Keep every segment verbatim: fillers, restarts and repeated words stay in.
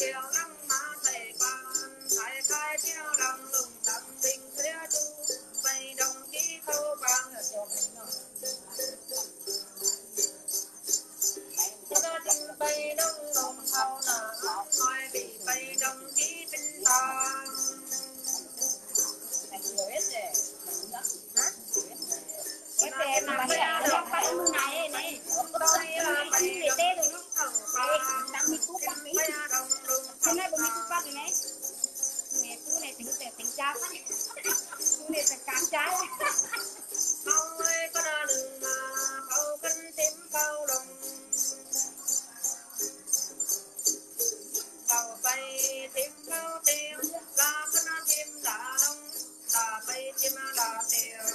chiều nắng má thầy quan thầy khai chiều lòng lùng đậm tình phía chu vây đồng chí khâu quan ở chiều nó tình bay đông đồng thâu nở nói bị bay đồng chí tinh tàng em em mà cái đó phải mưa này này tôi phải người tê rồi nó đang đi cúp bắt mỹ hôm nay bữa mỹ cúp bắt rồi này mẹ chú này tính tiền tính cha phát chú này phải cán trái ông ơi có đa đừng mà khâu cân tím khâu đồng khâu bay tím khâu tiêu là cân tím đã đông là bay tím đã tiêu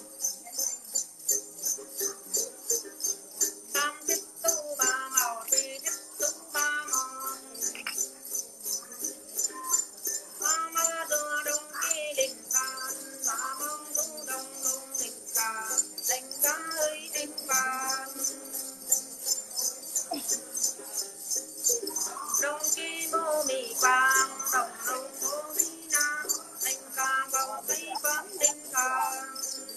tam tiếp tu ba màu tùy tiếp tu ba màu ba ma đưa đông đi đình can ba mong tu đông đông đình can đình can ơi đình can đông ki mô mì quang đồng đông mô mì nam đình can vào cây quang đình can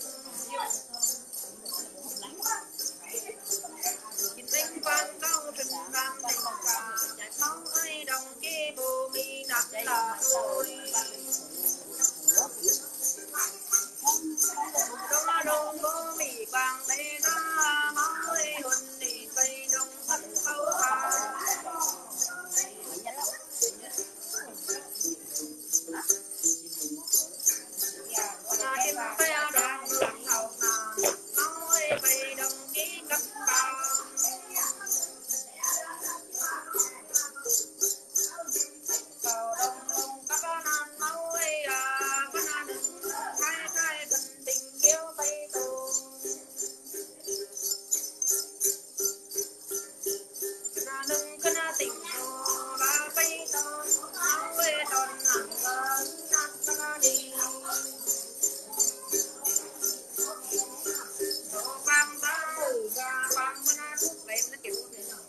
đình quang cao trình can đình can giải phóng ơi đồng ki mô mì nạp là tôi đông la đông mô mì quang đây ra máu ơi huân đi cây đông phấn khâu ca na đêm bay đông lặng hậu na máu ơi bay đông ký cấp ca cầu đông đông các nan máu ơi à các nan đừng khai khai cần tình yêu bay tù na đừng có na tình yêu ba bay tù máu ơi đòn nặng lớn nặng na đi đồ quang ta từ ra quang na thuốc em nó kiểu thế nào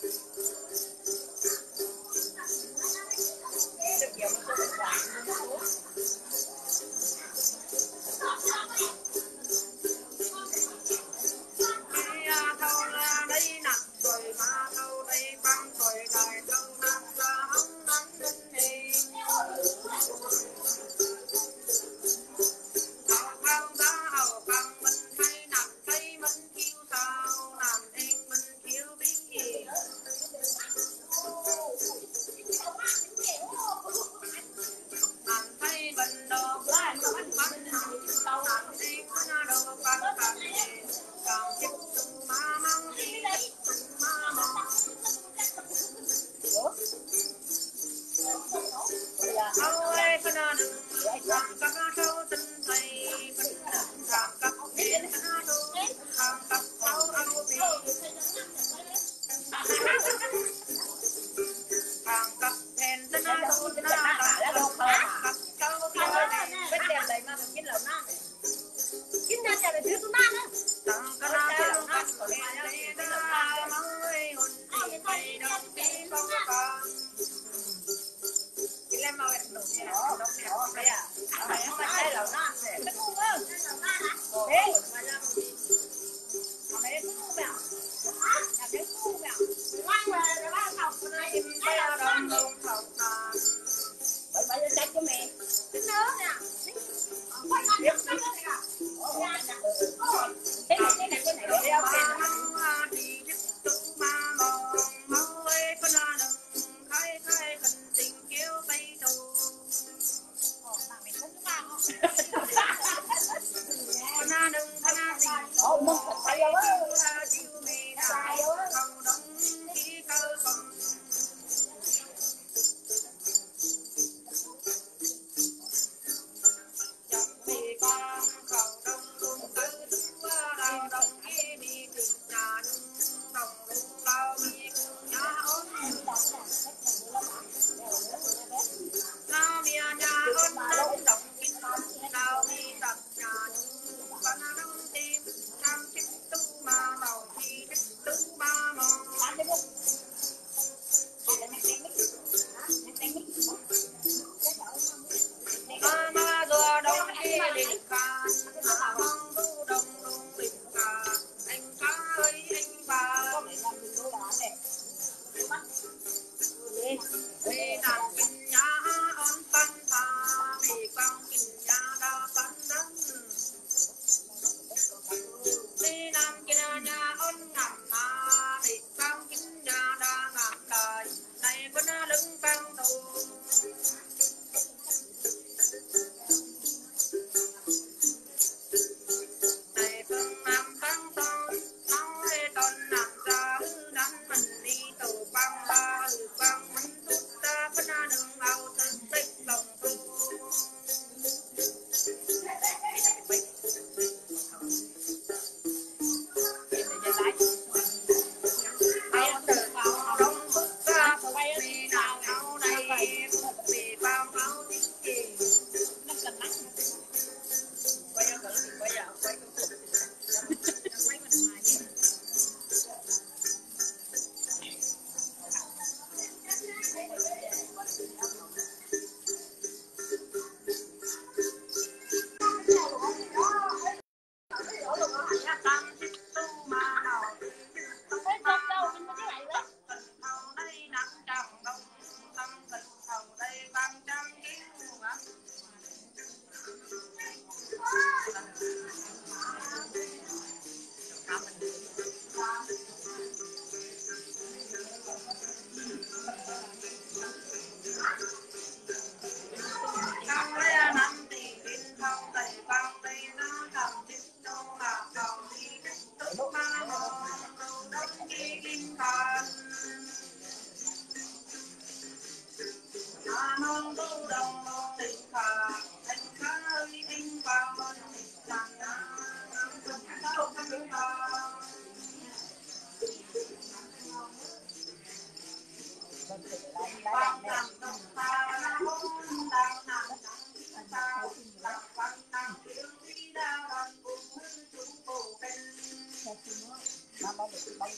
được nhiều nó có được quảng thâu ra đây nặng rồi mà thâu đây quăng rồi lại thâu nặng ra hông nặng đến đây thâu quăng ra hậu quăng mình thấy nặng thấy mình thiếu sao làm anh mình thiếu biết gì làm thấy mình đồ quá mình bắt tao làm anh nó đồ quăng quăng còn chích tung ma mong đi tung ma mong âu ơi có na đừng làm các thâu tinh thầy mình làm các biển na đô làm các thâu âu đi làm các thèn tinh na đô na làm các thâu thâu bên đẹp đấy mà mình chín lẩu na này chín ra chả là thứ tôi na nữa tặng cái na chả na của đèn đèn na mong ơi hồn đi bay đông đi không còn cái lem màu đẹp nổi đó đông đẹp không đấy à mày không phải đây lẩu na để cái ngu ơ đấy mà ra mà mày cái ngu mèo nhà cái ngu mèo ngoan về rồi ba học này em bay đông đông học na bởi vậy nó trách cho mẹ cái nhớ nè biết cái này cái này cái này đeo cái đi tiếp tục mà mong máu ơi có na đừng khai khai cần tình kêu bay tù mà mình không có không na đừng na tình ồ mông thật phải đâu chiêu mì đại không đông khí cơ không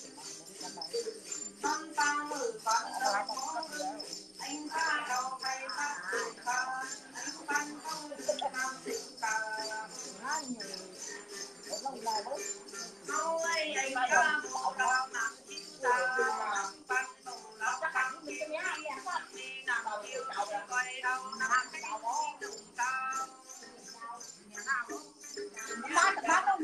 con ta mử con đâu có anh ta đâu hay ta tự ta anh văn không làm tình ta đâu ấy anh ta bộ đâu làm chính ta văn đồng lão cắn đi đi nằm yêu quay đâu nằm cái đúng ta bác bác không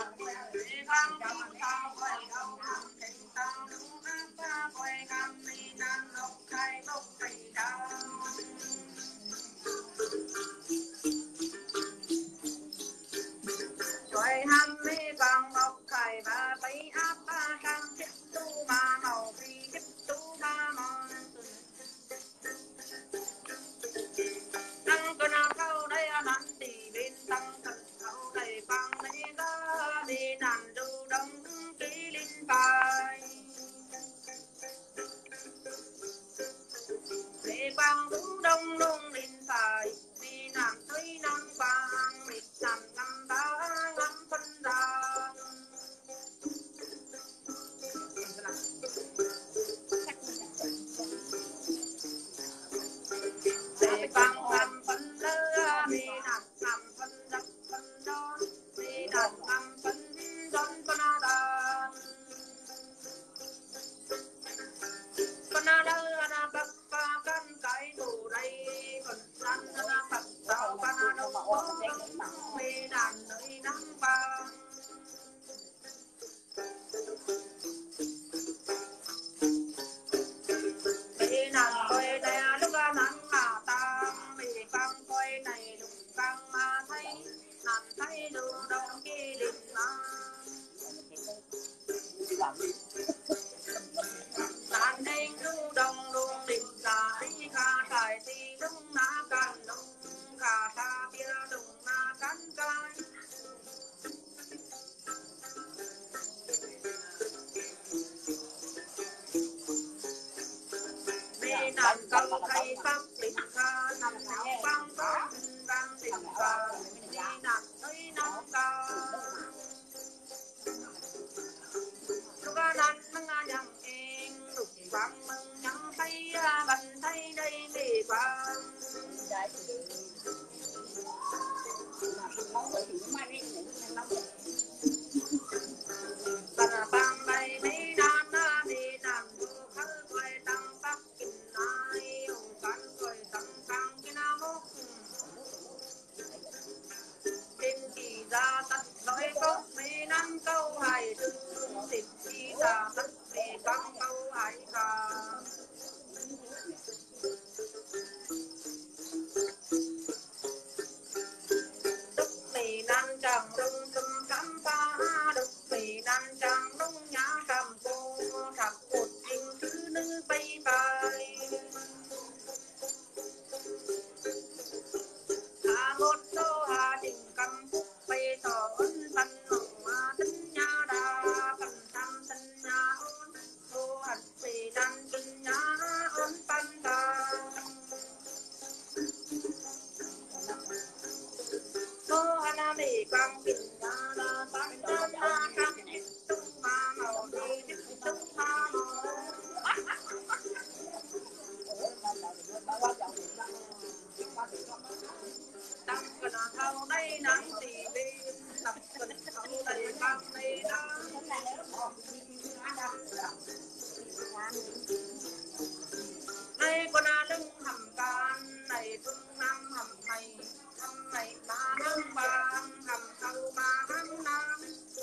trời ham mê vàng ngọc cải và bấy áp ba trăm chiếc tu ba màu vì chiếc tu ba màu tăng cơn áo câu đây nắn tỉ bên tăng thần câu đầy vang lễ ra đi nàn du đông ký linh bài lễ vang du đông lung linh bài đi nàn thấy nắng vàng lịch nàn ngắm đá ngắm phân ra lễ vang ngắm phân lơ đi nàn ngắm phân đập phân đón đi nàn ngắm phân đón phân đàn phân đơ na bắp ba căn cái đồ đây phần rắn na phật giáo phân đâu có đi nàn nơi nắng vàng đi nàn quay đây lúc nắng mà ta đi vang quay này lúc vang mà thấy nàn thấy đường đông kia đình mà nàn đêm du đông luôn đình giải kha cài thì đúng na can đông kha tha bia đúng na can cai đi nàn câu hay pháp đình kha nằm vang vang vang đình kha đi nàn thấy nắng cao lúc nàn nắng nhang em lúc vang mừng nhang thấy bần thấy đây đi qua bần bang đây đi nàn đi nàn du khơi quay tăng bắc kinh ai ông can quay tăng tăng cái nam mốc đêm kỳ ra tắt nói có mấy năm câu hai thương thịt chi ra tắt về các câu hai ca đúc mì nan chẳng rung rung cắm pha đúc mì nan chẳng rung nhã cầm cô thập một tình thứ nữ bay bay hà một đô hà đình cầm phúc bay tỏ ấn văn hồng hà tính nhã đà phần tham thân nhã ôn cô hạt mì nan kinh nhã ôn văn đà cô hana mì quang kinh nhã đà tăng tân na cam tung ma màu đi tung ma màu tăng cơn thâu đây nắng tỉ bên tập cơn thâu đây băng đây nắng đây con lưng hầm can này tung năm hầm này hầm này ba hầm ba hầm thâu ba hầm nam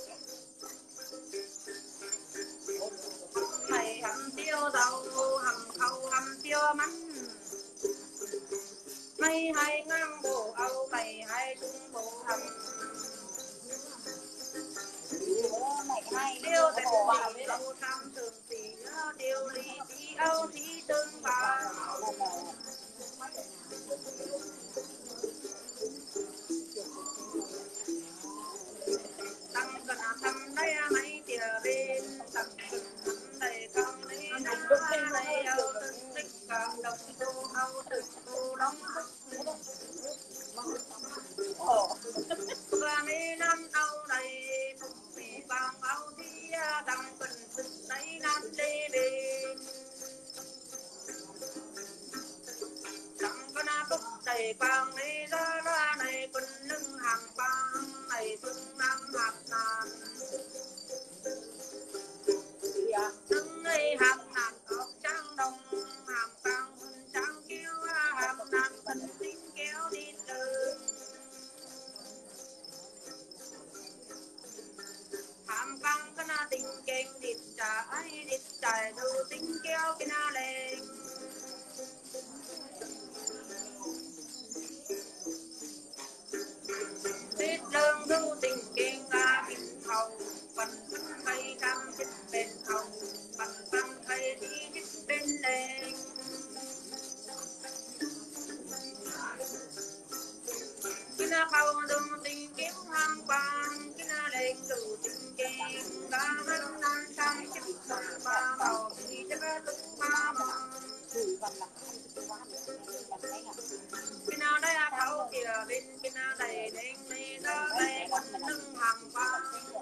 hầm này hầm tiêu dầu hầm khâu hầm tiêu mắm mây hai ngang bộ âu mày hai tung bộ hầm tiêu tại bộ hầm lâu tham thường tỷ tiêu lý tí âu tí tương bà tăng cân thăm đây mấy tìa bên tăng cân thăm đây con đây nắng đây âu tương tích cảm động cô âu tự cô đóng đi đi chẳng có na bốc đầy quang đi ra ra này quân lưng hàng băng này phương nam hạt nàn lưng ấy hạt nàn ốc trắng đông hàm căng hôn trắng kéo hàm nàn phần tính kéo đi từ hàm căng cái na tình kênh địt trái địt trái đâu tính kéo cái na lên biết lương đâu tình kênh ra bình hầu phần phần hay cam chết bên hầu phần phần hay đi chết bên lên cái na khâu đâu tình kéo hàm quang cái na lên đủ tình kênh ra hắn nan sang chết ba màu đi cho ba lúc ba màu cái nào đây à thấu kìa bên cái nào đây đen đi đó đây con lưng hàng quang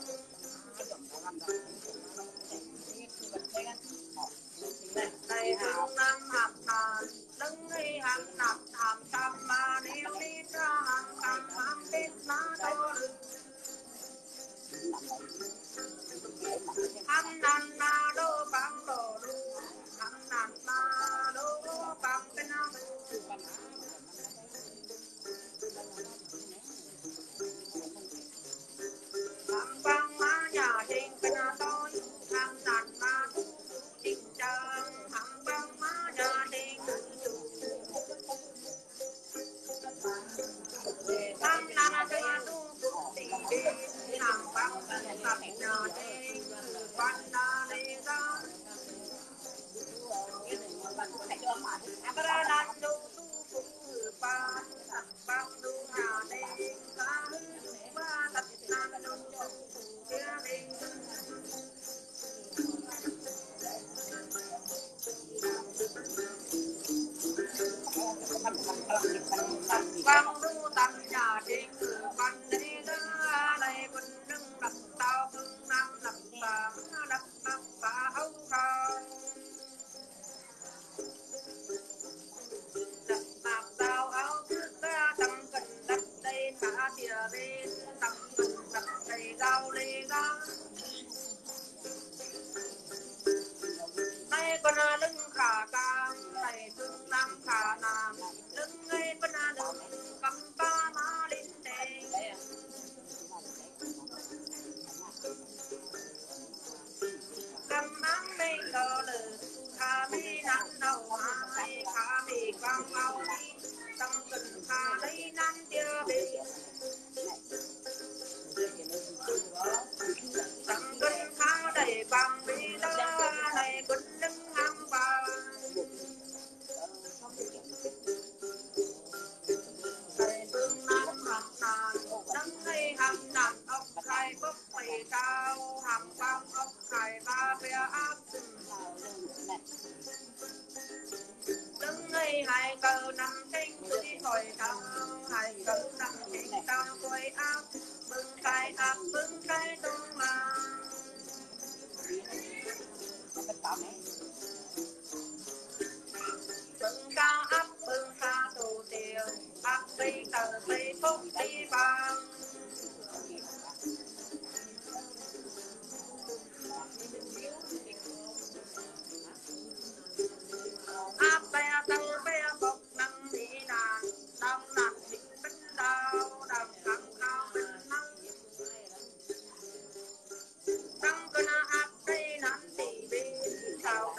đây phương nam hạt nàn lưng đi hàng nạp hàm tam ma nếu đi ra hàng tam hàm bên má đô hàm nàn na đô băng đô đô hàm nàn na đô băng cái nào hàm băng má nhà trên cái nào tôi hàm nàn na tình trang hàm băng má nhà trên hàm nàn na tu tu tình đi hàm băng hàm nhà trên quan na đi ra abra dan tu tu pa băng tu hà đi ta ba tập nan tu kia đi băng tu tập nhà trên quan đi ra đây quân đứng lập tao phương nam lập tà lập lập tà âu cao lập tà tao áo thức ra tâm cần đặt đây cả địa bên tâm cần đặt đây cao lê ra nay con lưng khả cam này phương nam khả nam lưng ngay con lưng cầm ba má lên đây cầm áng đây lờ lờ khả mi nắn đầu hai khả mi quang mau đi tâm cần khả lấy nắn tiêu bì tâm cần khả đầy quang bì đó này quân lưng hàng vàng này phương nam hạt nàn nâng ngay hàm nàn ốc khai bốc mây cao hàm quang ốc khai ba bè áp lưng ngay hai cờ nằm trên dưới thổi cao hai cờ nằm trên cao quay áp bưng khai áp bưng khai tung mà bưng cao áp bưng pha tù tiêu áp tây tờ tây phúc tây vàng áp bè tờ bè bốc nâng đi đàn đau nặng thịt bánh đau đằng căng cao bánh nắng đăng cơn áp đây nắn tỉ bên sao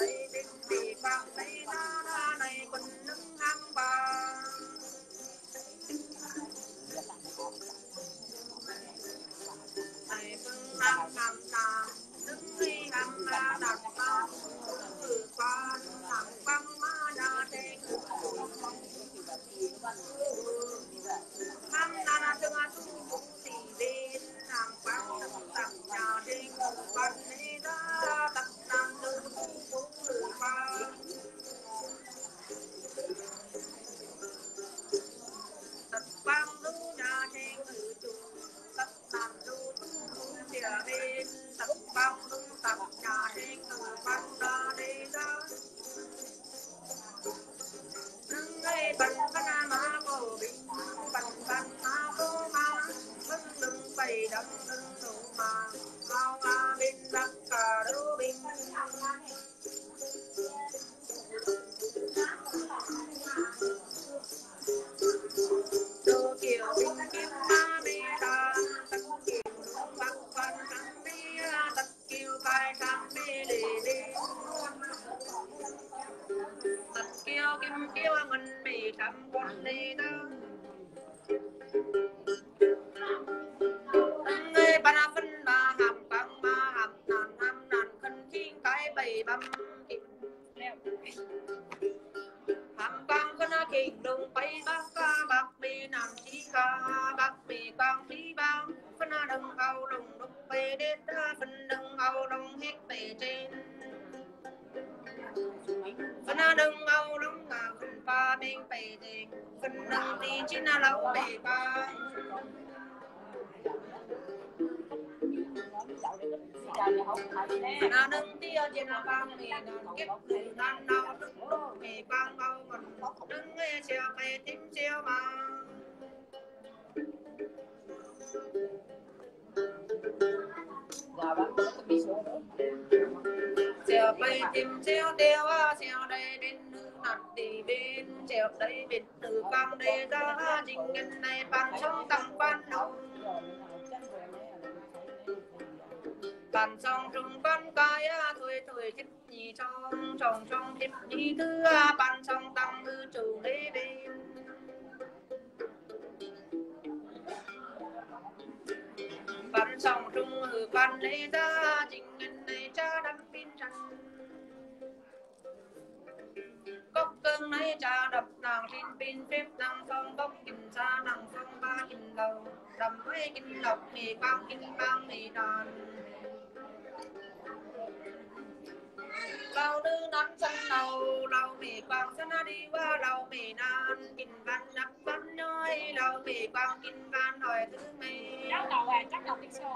thăm con đi đó người bà na phân ba hàm quang ba hàm nàn hàm nàn khăn chiên cái bầy băm hàm quang con na kịch đồng bay bác ca bác bì nằm chi ca bác bì quang bì bang phân na đừng ao đồng đục bê đết phân đừng ao đồng hết bề trên phân na đừng ao đồng ngà phân ba bên bề trên phân đừng đi chín na lâu bề ba na đừng tia trên na bang bề nàn kiếp từ nan nào đừng đục bề bang bao còn đừng nghe xe bề tím xe mà xèo bay tìm xèo đeo xèo đây bên nữ nặt đi bên xèo đây bên từ cam đây ra trình ngân này bàn trong tầng ban đầu bàn trong trung ban cái thôi thôi chết nhì trong trong trong chết nhì thứ bàn trong tầng hư chủ đây bên bàn trong trung hư ban lấy ra trình ngân này cha đâm pin trần cốc cưng này cha đập nàng trên pin phép nàng phong bốc kinh xa nàng phong ba kinh đầu đầm mấy kinh lộc mì quang kinh bang mì đàn lâu nữ nón chân đầu lâu mì quang sân đi qua lâu mì nan kinh ban nắp ban nhoi lâu mì quang kinh ban hỏi thứ mì chắc đầu à chắc đầu biết sao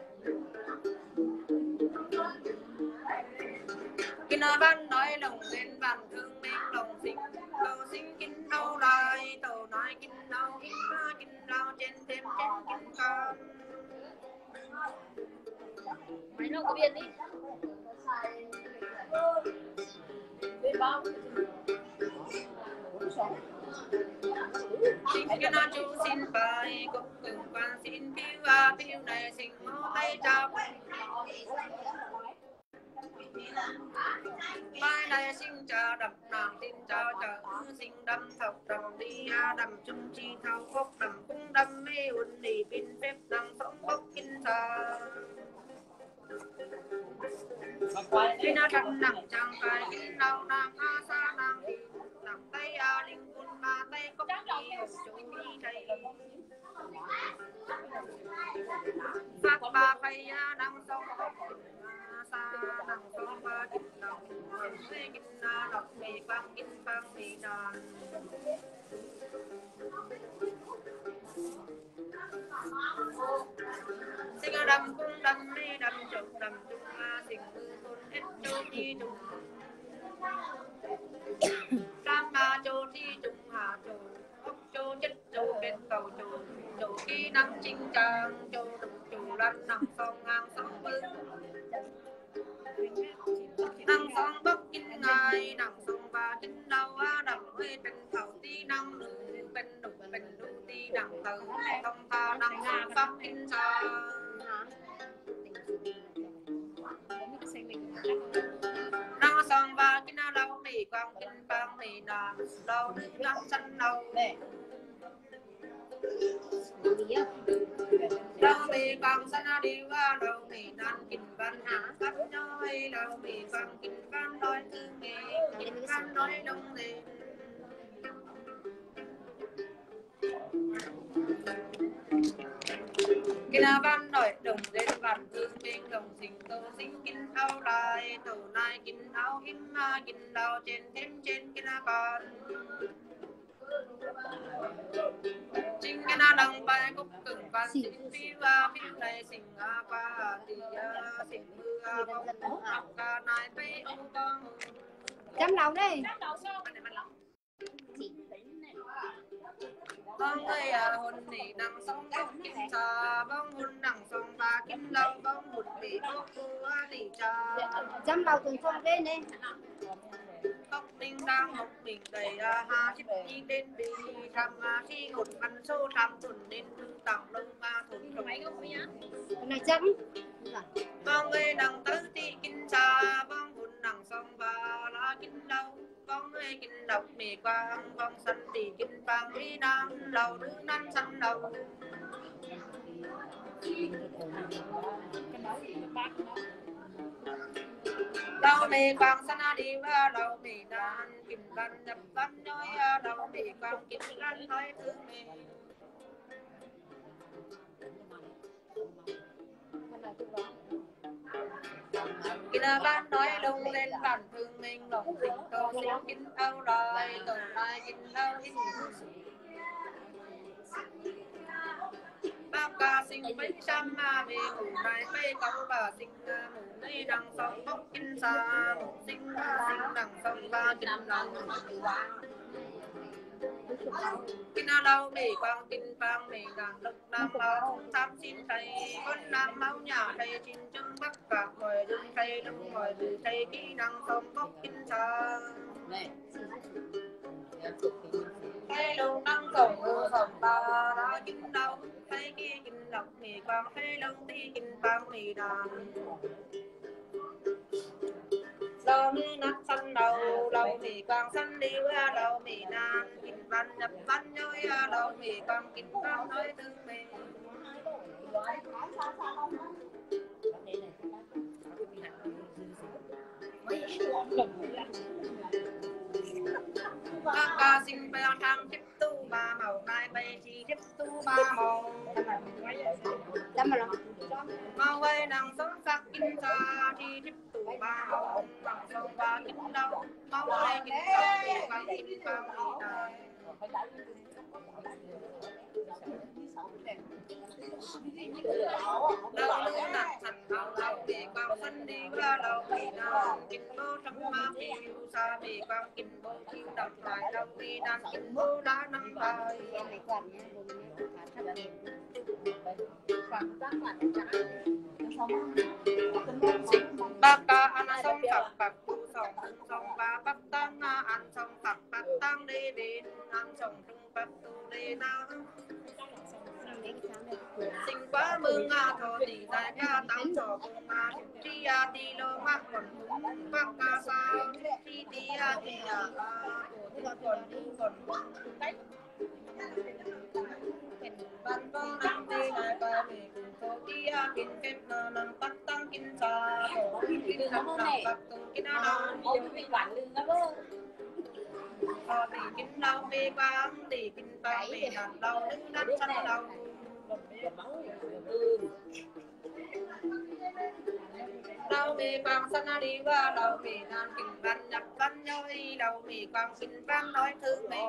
kinh ban nói lòng lên bàn thương mình lòng sinh cầu sinh kinh đau lại tàu nói kinh đau kinh ma kinh đau trên thêm trên kinh con mày nó có biên đi bên bao xin cái nó chú xin bài cục cùng quan xin phiêu à phiêu này xin mô tay chào mai này xin chào đập nàng xin chào chào xin đâm thọc đầm đi đầm chung chi thao khóc đầm cũng đâm mê uẩn đi pin phép đằng sống bốc kinh sa khi nó trăng nặng chẳng phải khi nào nàng a sa nàng đi nặng tay a linh quân ba tay cốc đi hồng chú đi thầy phát ba phay đang sống sa đang sống ba kinh đồng mê kinh na đọc mì quang kinh quang mì đàn sinh đầm cung đầm mê đầm trục đầm trung a sinh ngư thôn hết châu chi trùng tam ba châu chi trùng hà châu ốc châu chết châu bên cầu châu châu kỹ năng chinh trang châu đục châu lăn nằm sông ngang sông bưng năng sông bắc kinh ngài năng sông ba kinh đâu á đầm quê bên cầu ti năng bên đục bên đu ti năng từ thông ta năng sông bắc kinh sa năng sông ba kinh đâu mì quang kinh quang mì đàn đâu nước năng sân đâu đâu mì quang sân đi qua đâu mì nan kinh văn hạ cắt nhoi đâu mì quang kinh văn nói thư mì kinh văn nói đông lên kinh văn nói đồng lên văn thương bên đồng sinh tô sinh kinh áo lại tổ nai kinh áo im ma kinh đào trên thêm trên kinh con chính cái na đằng bay cúc cứng văn chính phi va phi này sinh a qua thì sinh mưa không học cả này bay ô con chấm đầu đi chấm đầu sao cái này mình lắm con người à hồn nỉ nằng sông bốc kinh trà bông hồn nằng sông ba kim lâu bông một bị bốc cô đi trà chấm đầu từng phong lên đi tóc đinh đang học mình đầy ha chip đi đến đi tham thi hồn ăn sâu tham tuần đến thư tặng lông ma thôn trong máy không nhá này chấm con người nằng tới thì kinh trà bông hồn nằng sông ba lá kinh lâu con người kinh độc mì quang phong sanh đi kinh vang đi nam đầu nữ nam sanh đầu đầu mì quang sanh đi và đầu mì nan kinh văn nhập văn nhoi đầu mì quang kinh văn nói thương mì kinh văn nói lung lên bản thương mình lòng tình tô xin kinh âu rồi tổng lại kinh âu ít bác ca sinh mấy trăm mà về ngủ này mấy câu bà sinh ngủ đây đằng sông bốc kinh xa sinh sinh đằng sông ba kinh lòng kinh đâu để quang kinh vang mì đằng lực nam máu tham xin thầy con nam máu nhà thầy chín chân bắc cả ngồi đứng thầy đứng ngồi từ thầy kỹ đằng sông bốc kinh xa thầy lâu năng sông ngư sông ba đã kinh đâu thầy kia kinh lộc mì quang thầy lông tí kinh vang mì đằng lâu mi nát xanh đầu lâu mì quang xanh đi qua lâu mì nan kinh văn nhập văn nhoi lâu mì quang kinh văn nói thương mì các ca sinh về thang tiếp tu ba màu nai bay chi tiếp tu ba màu màu quay đằng sống sắc kinh xa chi tiếp tu ba màu đằng sống ba kinh đâu màu quay kinh sao về quang kinh vang mì đài đâu lưu nặng thành hào lâu mì quang xanh đi qua lâu mì nan kinh vô trong ma phiêu xa mì quang kinh vô thiên đọc lại lâu mì nan kinh vô đã năm bài bác ca ăn xong sạc bạc tu sòng thương sòng ba bác tăng ăn xong sạc bác tăng đi đến ăn xong thương bác tu đi nào sinh quá mừng à thọ tỷ đại ca tăng trò cùng à đi à đi lô mắc còn đúng bác ca sao đi đi à đi à còn còn còn văn vâng năm đi lại ba về cùng phố đi à kinh kép nà nằm bắt tăng kinh xa cổ kinh nằm nằm bắt tung kinh à nằm thọ tỷ kinh đau mê quang tỷ kinh vang mê nằm đau đứng nát chân đau đau mì quang sanh đi qua đầu mì nan kinh văn nhập văn nhoi đầu mì quang kinh vang nói thương mì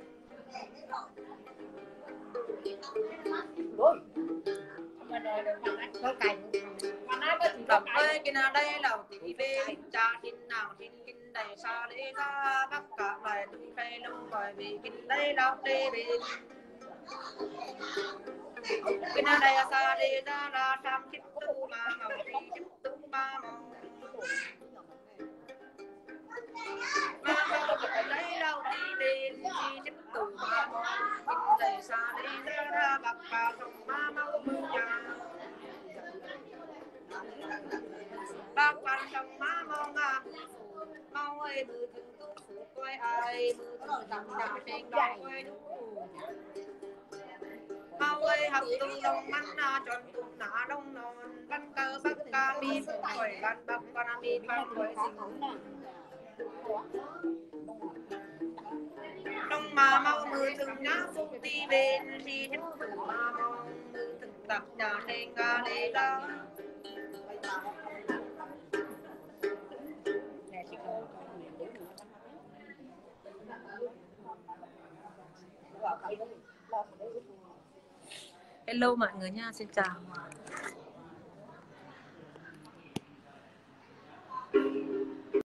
đọc ơi kinh ở đây lầu tỷ về cha kinh nào kinh kinh đầy xa đi ra bắc cả lại tung cây lông bởi vì kinh đây lầu đi về kinh ở đây xa đi ra là trăm chiếc tu ba màu đi chiếc tu ba màu ba màu đây lầu đi về chi chiếc tu ba màu kinh đầy xa đi ra ra bắc cả trong ba màu mưa nhà bác quan trong má mong à mong ơi mưa thường tu phụ quay ai mưa thường tặng đào trên đào quay đủ mong ơi học tu đông mắt na tròn tu nã đông non văn cơ bác ca mi phụ quay văn bác quan mi văn quay sinh trong mà mau mưa thường nhá phụ ti bên khi tiếp tục mà mong mưa thường tập nhà trên ga lê đó hello mọi người nha, xin chào.